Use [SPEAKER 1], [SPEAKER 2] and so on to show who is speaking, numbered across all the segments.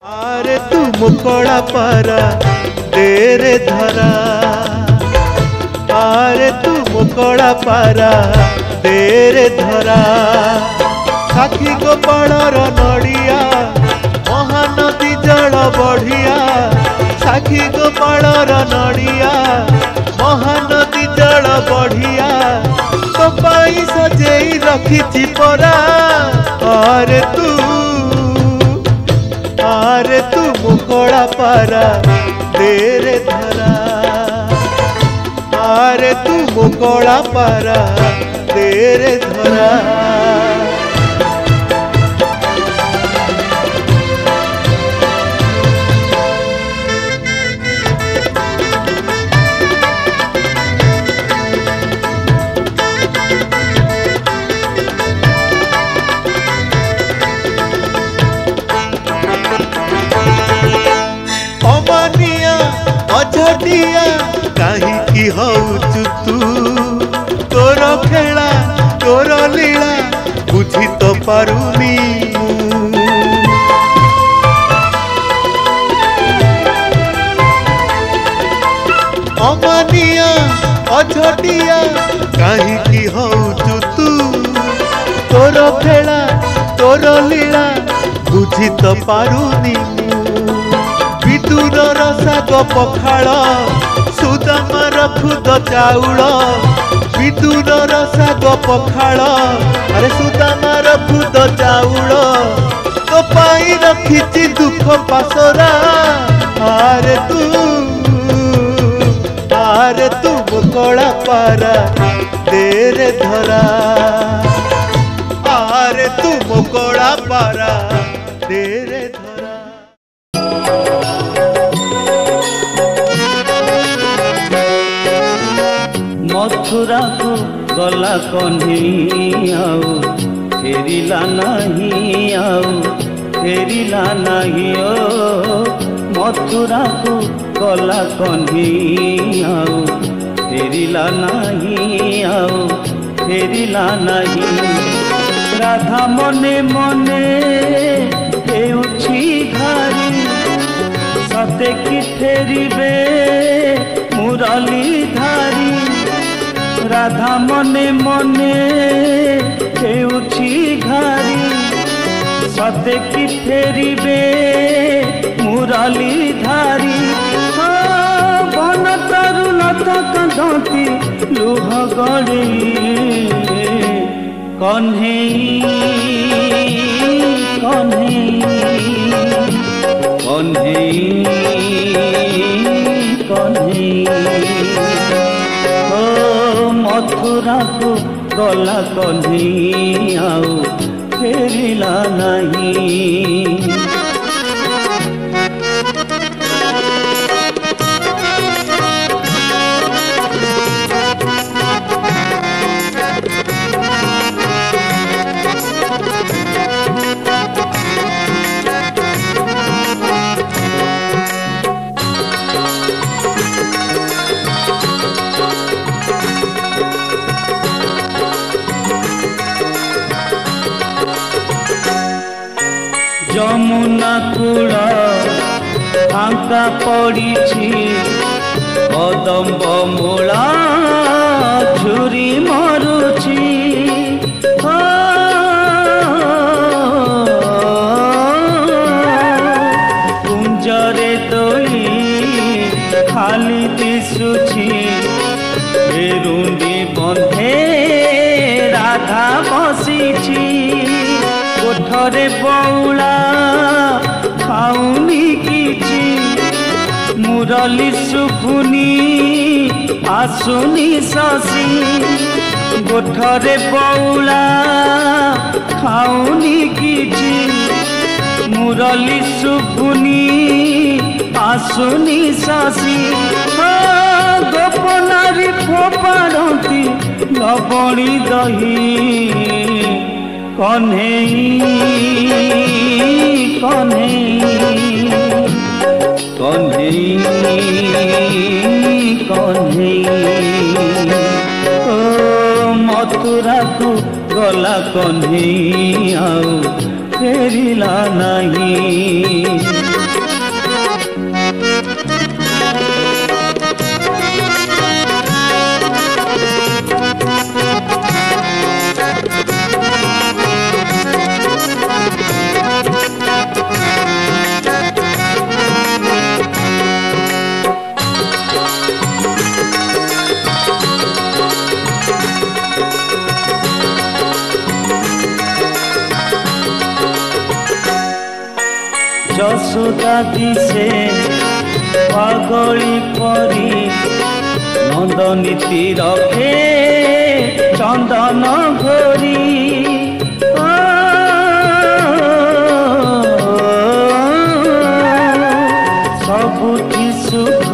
[SPEAKER 1] आरे तू मुकोड़ा पारा तेरे धरा, आरे तू मुकोड़ा पारा तेरे धरा। साखी गोपालर नड़िया महानदी जल बढ़िया, साखी गोपालर नड़िया महानदी जल बढ़िया। तो पाई सजेई रखी परा, आरे तू मुकोड़ा पारा तेरे धरा, आरे तू मुकोड़ा पारा तेरे धरा। अझटिया कहीं की हौचु तू, तोर खेला तोर लीला बुझी तो पारुनी। अमानिया अझटिया कहीं की हौचु तू, तोर खेला तोर लीला बुझी तो पारुनी। विदुर साग पखाड़ सुदामार खुद चाउल, विदुर साग पखाड़ अरे सुदामार खुद चाउल। तो पाई रखी दुख पासरा, आरे तू मुकोड़ा पारा तेरे धरा, आरे तू मुकोड़ा पारा तेरे धरा।
[SPEAKER 2] मथुरा को गला कन्हैया फेरिला नहीं आऊ, फेरिला नहीं ओ। मथुरा को गला कन्हैया फेरिला नहीं आऊ, फेरिला नहीं। राधा मने मने हेउछि घारी, सते कि फेरिबे मुरली धारी। राधा मने मने हेउछि घारी, सते कि फेरिबे मुरली धारी। बन तरु लत कदती लुह गड़ी, कन्हई कन्हई कन्हई कन्हई। मथुरा को गला कन्हैया फेरिला नहीं। यमुना कूल फांका पड़ी, कदम्ब मूला झुरी मरुची। कुंजरे तोली खाली दिशुची, रुंडी बंधे राधा बसीची। कोठरे बौला खाऊनी किछि, मुरली सुखुनी आसुनी शशि। कोठरे बौला खाऊनी किछि, मुरली सुखुनी आसुनी शशि। गोपनारी फोपारती लवणी दही, कन्हई कन्हई कन्हई कन्हई। ओ मथुरा को गला कन्हैया फेरिला नहीं। যশোদা দিছে পাগলি পরি নন্দনীতি রখে চন্দন ঘরি सबुठी सुख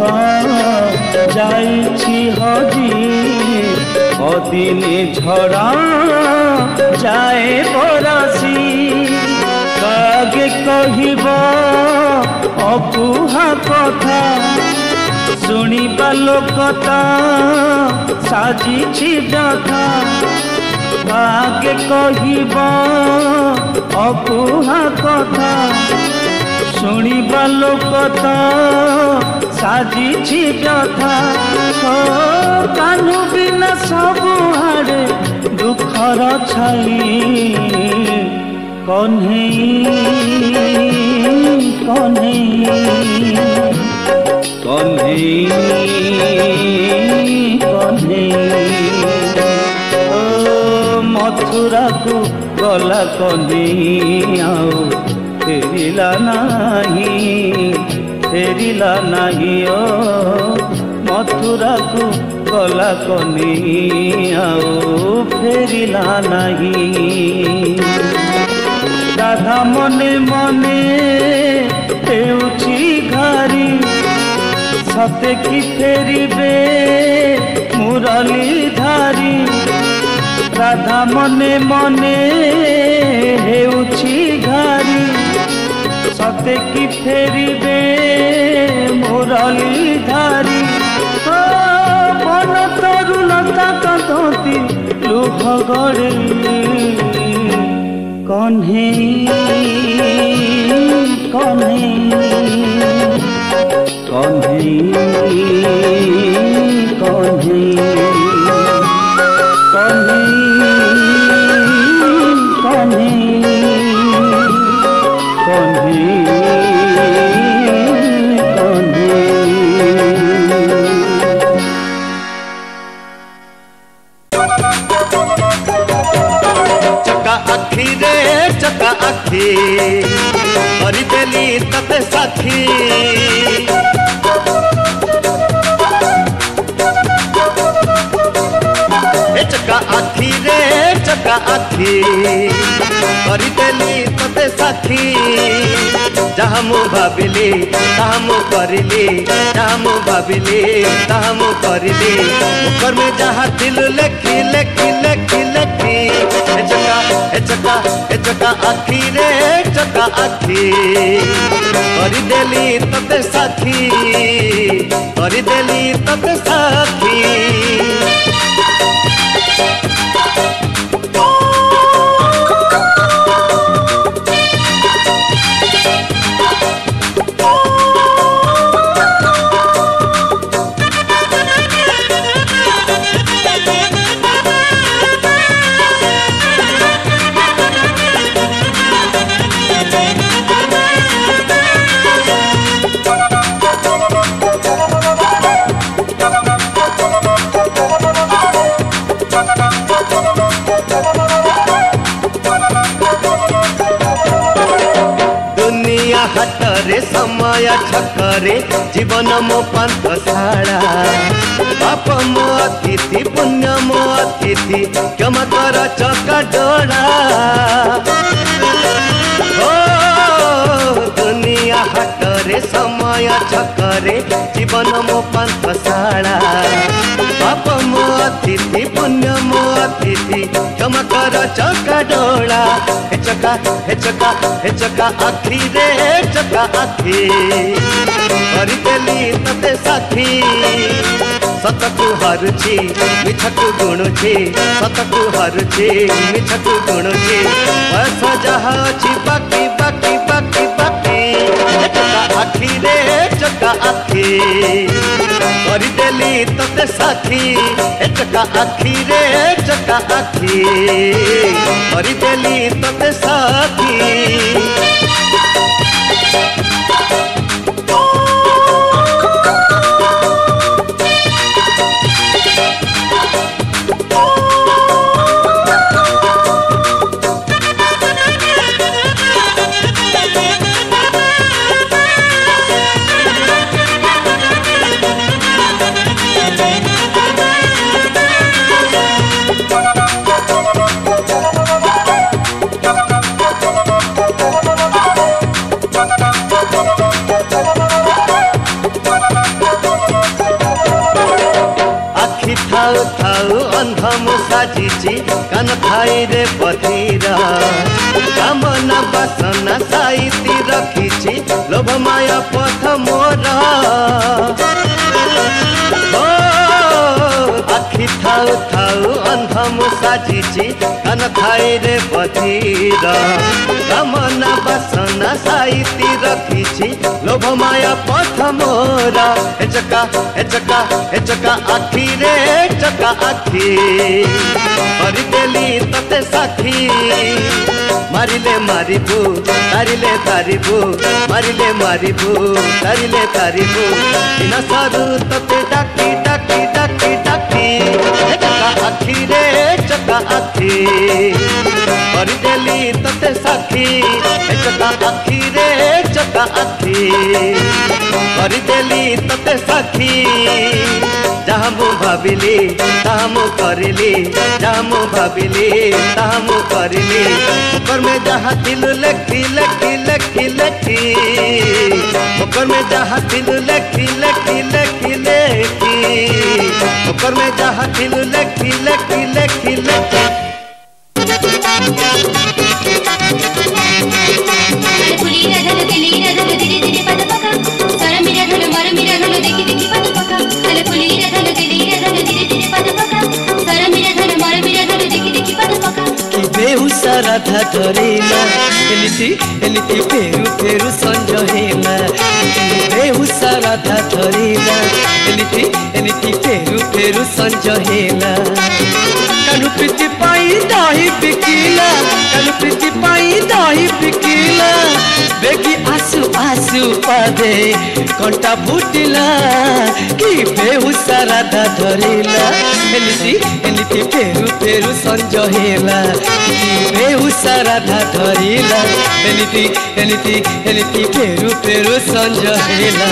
[SPEAKER 2] जाइछि हजी अदिने झड़ा जाए बरसी कागे कहिब अकुहा कथा शुणिबा लोकता साजिछि व्यथा कागे कहिब अकुहा कथा शुणिबा लोकता साजिछि व्यथा कानु बिना सबुआड़े दुखर छाई कन्हई कन्हई कन्हई कन्हई मथुरा को गला कन्हई आओ फेरिला नाही ओ मथुरा को गला कन्हई आओ फेरिला नाही राधा मने मने हेउछि घारी सते कि फेरिबे मुरली धारी राधा मने मने हेउछि घारी सते कि फेरिबे मुरली धारी मन तरुलता कदती लुह गड़े कन्हई कन्हई कन्हई कन्हई कन्हई कन्हई
[SPEAKER 1] चका आखी भरी देली तते साखी चका आखी रे चका आखी भरी देली तते साखी जहाँ मु भाविली ताहा मु करिली जहाँ मु भाविली ताहा मु करिली मुखर में जहाँ दिल लेखी लेखी लेखी लेखी चका आखी रे चका आखी करी देली तते साखी करी देली तते साखी हाटरे समय छकरे जीवन मो पांथशाला पाप मो अतिथि पुण्य मो अतिथि क्षमा कर चका डोरा दुनिया हाटरे समय छकरे जीवन मो पांथशाला पाप मो अतिथि पुण्य मो अतिथि क्षमा कर चका डोला हे चका आखी रे चका आखी कर देली तते साखी सतकु हारुची मिठकु गुणुची सतकु हारुची मिठकु गुणुची बस जहा अछि बाकी बाकी बाकी बाकी चका आखी रे चका आखी कर देली तते साखी चका आखी रे चका आखी कर देली तते साखी साजिची कान खाई रे पथीरा कामना बासना साइती रखिची लोभ माया पथ मोरा आखि थाउ थाउ अंधम साजिची कान खाई रे पथीरा कामना बासना साइती रखिची लोभ माया पथ मोरा एचका एचका एचका आखि रे चका आखि करदेली तते साखी मारिले मारिबू तारिले तारिबू मारिले मारिबू तारिले तारिबू बिना सारू तते डाकी डाकी डाकी डाकी चका आखि रे चका आखि करदेली तते साखी चका आखि रे चका आखि करदेली तते साखी जहाँ मु भाविली ताहा मु करिली जहाँ मु भाविली ताहा मु करिली मुकर में जहाँ दिल लखी लखी लखी लखी मुकर में जहाँ दिल लखी लखी लखी लखी मुकर में जहाँ दिल लखी लखी लखी लखी
[SPEAKER 3] राधा धरेला एलिति एलिति फेरु फेरु संज हेला बेहुसा राधा धरेला एलिति एलिति फेरु फेरु संज हेला कानु प्रीति पाई दही बिकिला कानु प्रीति पाई दही बिकिला बेगी आसु आसु पादे कंटा फुटिला कि बेहुसा राधा धरेला एलिति एलिति फेरु फेरु संज हेला बेहुसा राधा धरिला एलिति एलिति एलिति फेरु फेरु संज हेला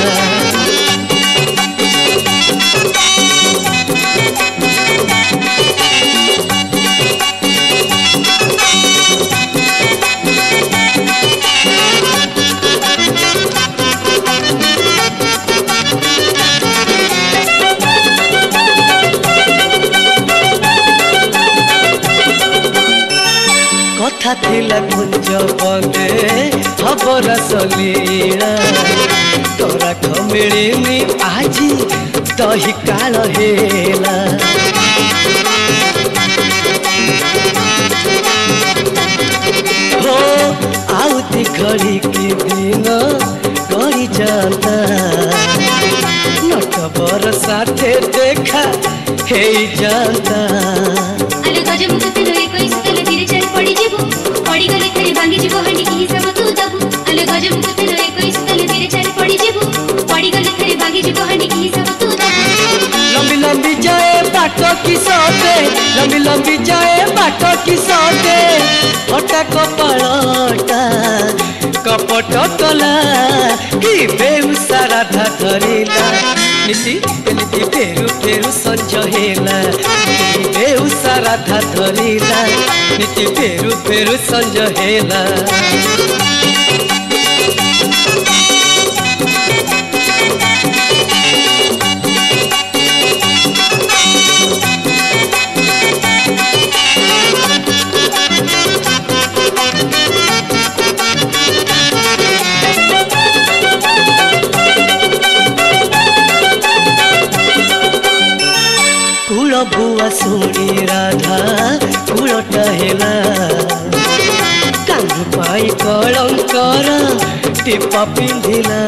[SPEAKER 3] कथा थिला कुंज बंदे खबर सलीला तोरा खमिणी आजी दही काल हेला हो आउती घड़ी की दिन करी जाता नट बर साथे देखा हे जाता
[SPEAKER 4] अले गज मुख तेरे कोई सुतले धीरे चल पड़ी जीवो पड़ी गले तेरे भांगी जीवो हंडी की हिसाब तू दबू अले गज मुख तेरे कोई सुतले धीरे चल पड़ी जीवो पड़ी गले तेरे भांगी जीवो हंडी की हिसाब तू दबू
[SPEAKER 3] लंबी लंबी जाए बाटो की सोते लंबी लंबी जाए बाटो की सोते हटा कपड़टा कपट कला कि बेहुसा राधा धरिला नीति एलिति फेरु फेरु संज हेला बेहुसा राधा धरिला नीति फेरु फेरु संज हेला बुआ सुनी राधा कुलटा हेला कांधु पाई कलंकर टिपा पिंधिला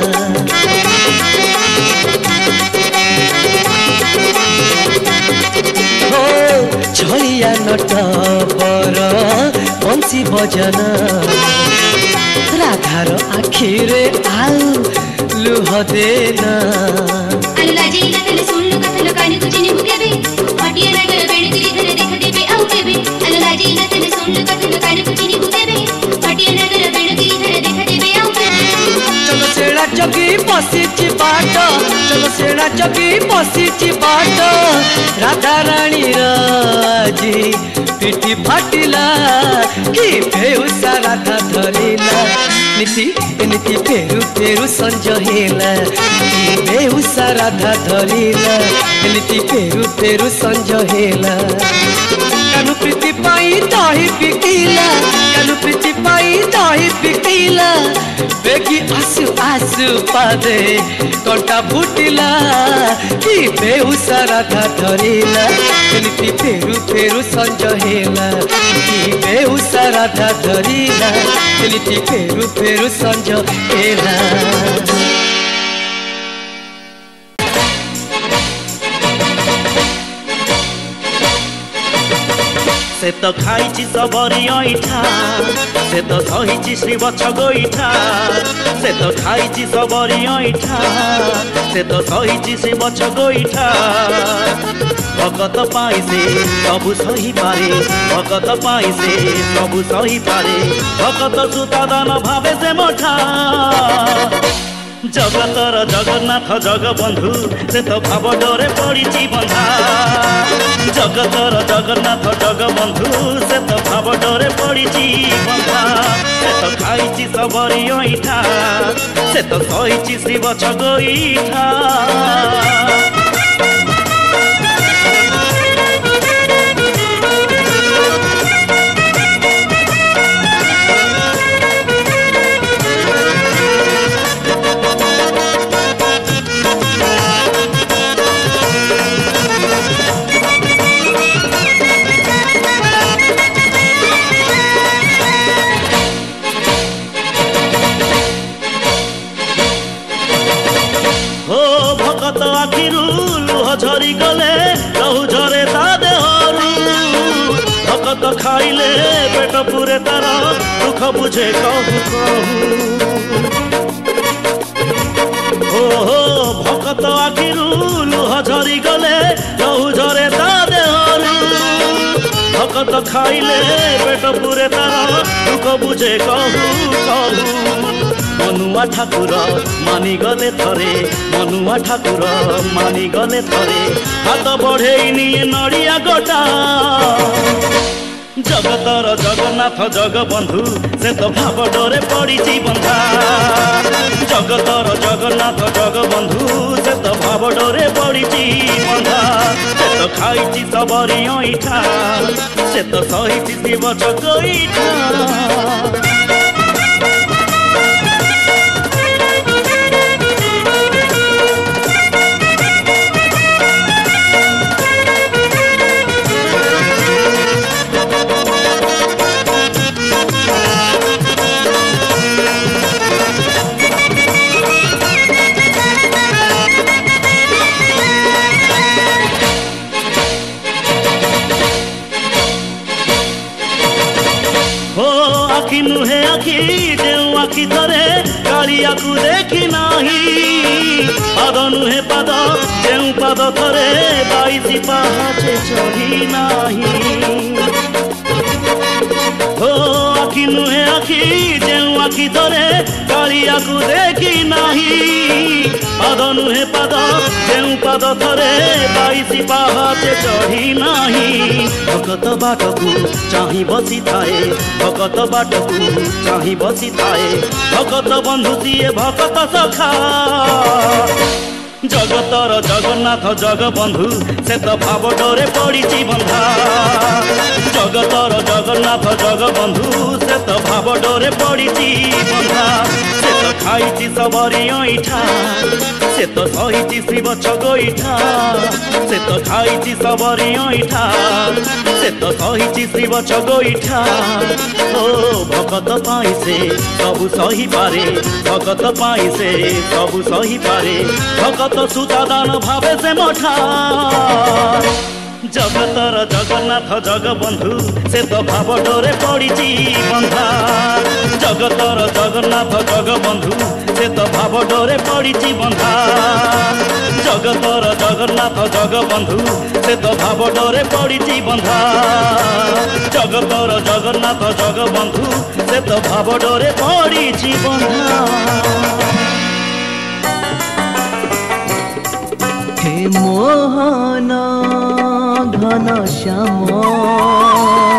[SPEAKER 3] हो छलिया नट पर बंसी बजना राधार आखिरे आउ लुह देना
[SPEAKER 4] अल्लाह जी कथल सुन लो कथल काने तुझे ने भुगेबे हटिया नगर बेड़ तेरी धरे देख देबे आउ केबे अल्लाह जी कथल सुन लो कथल काने तुझे ने भुगेबे हटिया नगर बेड़ तेरी धरे देख देबे आउ केबे
[SPEAKER 3] चलो सेड़ा चकी बसीची बाट चलो सेड़ा चकी बसीची बाट राधा रानी राजी पिटी फाटिला कि बेउसा राधा धरिला नीति नीति फेरु फेरु संज हेला कि बेउसा राधा धरिला नीति फेरु फेरु संज हेला कानु प्रीति पाई दही बिकिला कानु प्रीति पाई दही बिकिला बेगी आसु आसु पादे कंटा फुटिला कि बेउसा राधा धरिला नीति फेरु फेरु संज हेला कि बेउसा राधा धरिला नीति फेरु फेरु संज हेला
[SPEAKER 1] से तो खाई सबरी ऐठा से तो सही श्री बछ गोईठा से तो खाई सबरी ऐठा से तो सही श्री बछ गोईठा भगत पाई से सबु सही पारे भगत पाई से सबु सही पारे भगत सुता दान भावे से मठा जगतर जगन्नाथ जगबंधु से तो भाव डोरे पड़ी बंधा जगतर जगन्नाथ जगबंधु से तो भाव डोरे पड़ी बंधा से तो खाई सबरी ऐठा से तो सही श्री बछ गोईठा झरी गले रहु झरे ता देहरु भगत खाइले पेट पुरे तार दुख बुझे कहू कहू हो भगत आखिरु लुह झरी गले रहु झरे ता देहरु भगत खाइले पेट पुरे तार दुख बुझे कहू कहू मनुआ ठाकुर मानी गले थरे मनुआ ठाकुर मानी गले थरे हाथ बढ़े निये नड़िया गोटा जगतर जगन्नाथ जगबंधु से तो भाव डोरे पड़ी बंधा जगतर जगन्नाथ जगबंधु से तो भाव डोरे पड़ी बंधा से तो खाई सबरी ऐठा से तो सही शिव गोईठा आखि नुहे आखि देउ आखि धरे कालिया को देखी नाही पाद नुहे पाद देउ पाद धरे 22 पहाचे चढ़ी नाही हो आखि नुहे आखि देउ आखि धरे कालिया को देखी नाही पाद नुहे पाद देउ पाद धरे 22 पहाचे चढ़ी नाही भगत बाटकू चाही बसी थाए भगत बाटकू चाही बसी थाए भगत बंधु सीए भगत सखा जगतर जगन्नाथ जगबंधु से तो भाव डोरे पड़ी बंधा जगतर जगन्नाथ जगबंधु से तो भाव डोरे पड़ी बंधा से तो खाई सबरी ऐठा से तो सही श्री बछ गोईठा से तो खाई सबरी ऐठा से तो सही श्री बछ गोईठा ओ भगत पाई से सबु सही पारे भगत पाई से सबु सही पारे भगत सुता दान भावे से मठा जगतर जगन्नाथ जगबंधु से तो भाव डोरे पड़ी बंधा जगतर जगन्नाथ जगबंधु से तो भाव डोरे पड़ी बंधा जगतर जगन्नाथ जगबंधु से तो भाव डोरे पड़ी बंधा जगतर जगन्नाथ जगबंधु से तो भाव डोरे पड़ी बंधा
[SPEAKER 3] हे मोहन घन श्याम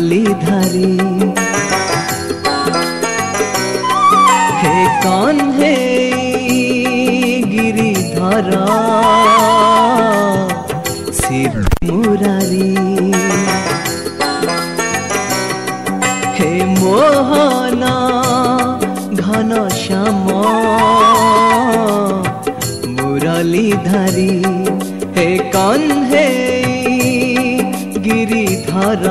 [SPEAKER 3] मुरलीधारी हे कान्हे गिरिधर शिव मुरारी हे मोहन घनश्याम मुरलीधारी हे कान्हे गिरिधर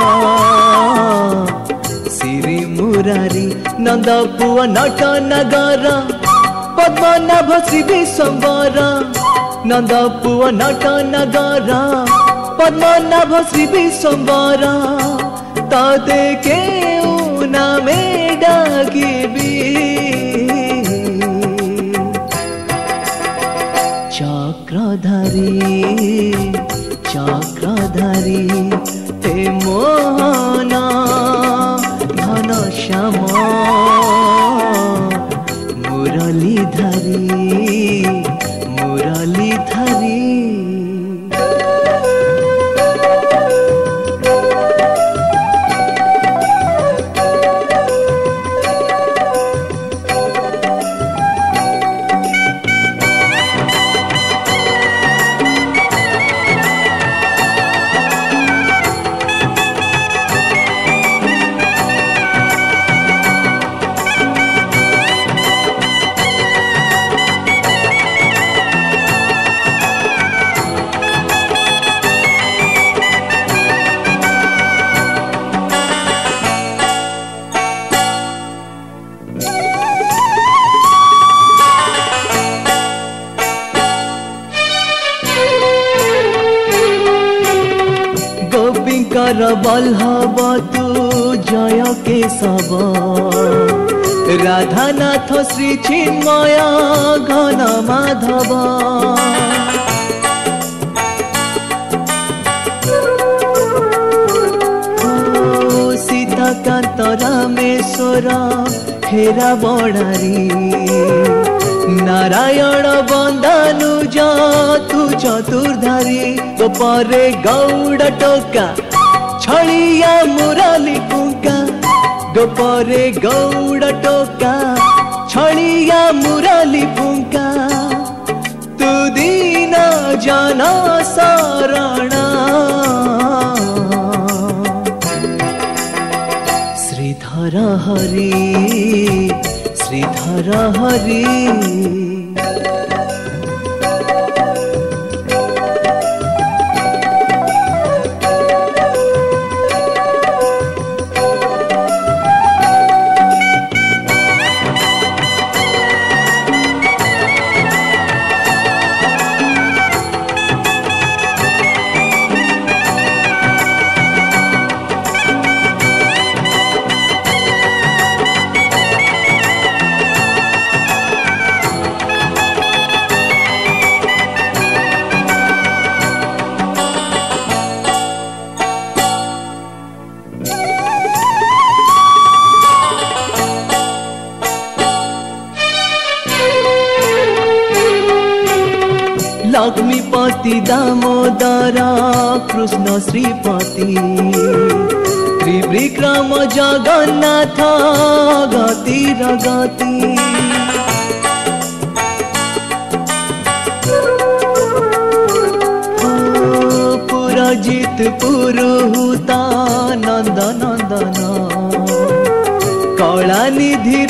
[SPEAKER 3] श्री मुरारी नंद पुआ नट नगर पद्मनाभ श्री विश्वम्बर नंद पुआ नट नगर पद्मनाभ श्री विश्वम्बर तदे के नामे डाकिबी चक्रधारी चक्रधारी हे मोहन घनश्याम मुरलीधारी मुरलीधारी गोपिंकर बल्लभ तू जय केशव राधानाथ श्री चिन्मय घन माधव सीताकांत रामेश्वर हेरा बड़ारी नारायण बंदानुज तू चतुर्धारी गोपरे गौड़ टोका छड़िया मुरली पुंका गोपरे गौड़ टोका छड़िया मुरली पुंका तू दीन जन शरण श्रीधर हरि श्रीधर हरि लक्ष्मीपति दामोदर कृष्ण श्रीपति त्रिविक्रम जगन्नाथ गति रगति पुरजित पुरुहुता नंद नंदन कलानिधि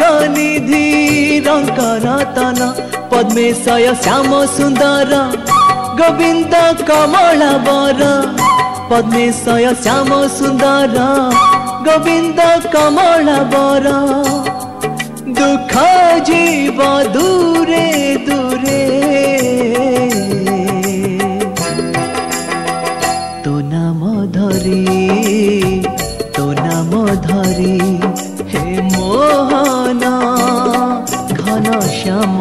[SPEAKER 3] रंक रतन पद्मेशय श्याम सुंदर गोविंद कमला बर पद्मेशय श्याम सुंदर गोविंद कमला बर दुख जीव दूरे दूरे तो नाम धरी हे मोहन घनश्याम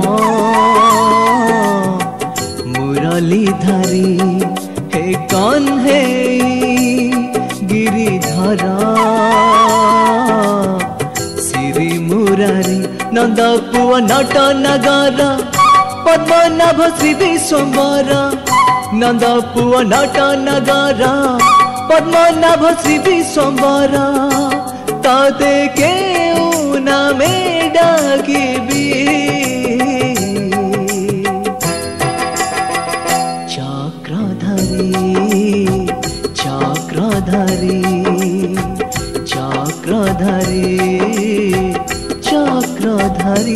[SPEAKER 3] मुरलीधारी हे कान्हे गिरिधर श्री मुरारी नंद पुआ नट नगर पद्मनाभ श्री विश्वम्बर नंद पुआ नट नगर पद्मनाभ श्री विश्वम्बर तते केउ नामे डाकिबी चक्रधारी चक्रधारी चक्रधारी चक्रधारी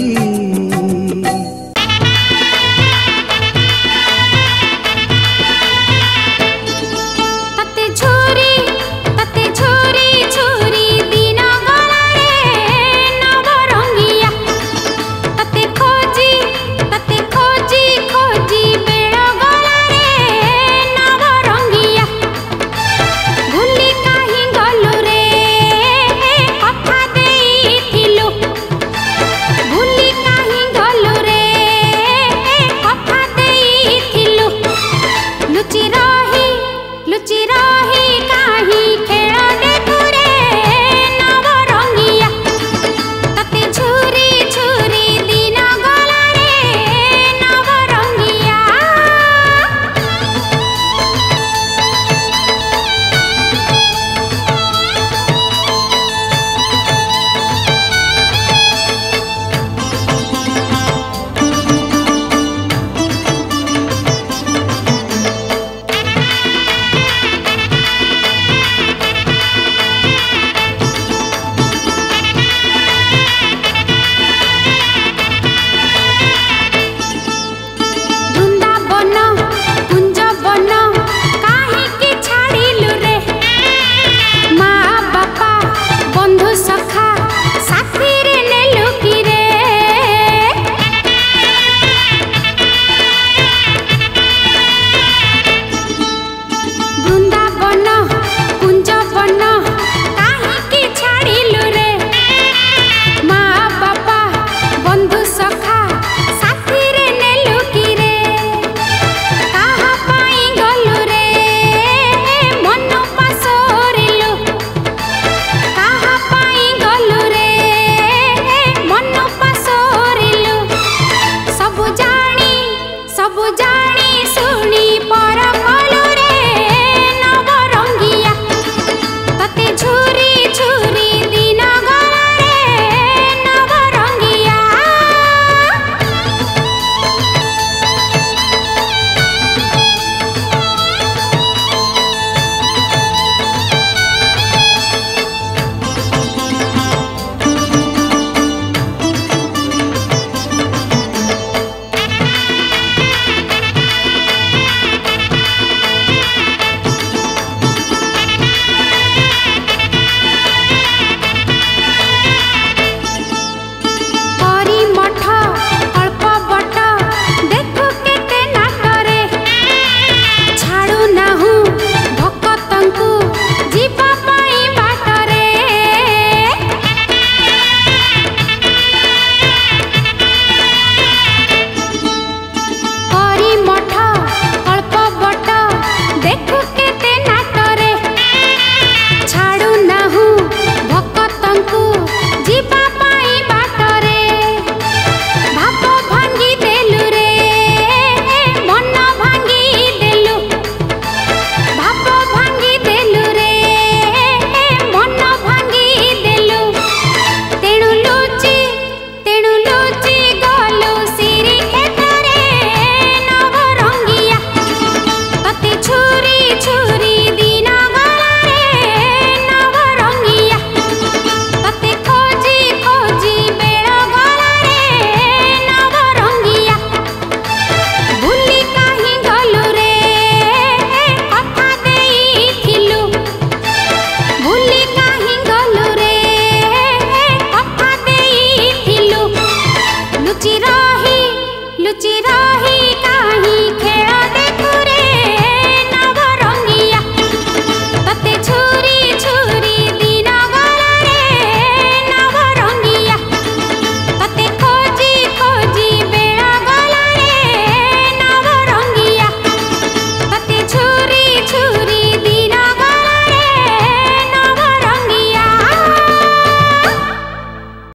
[SPEAKER 4] लुचि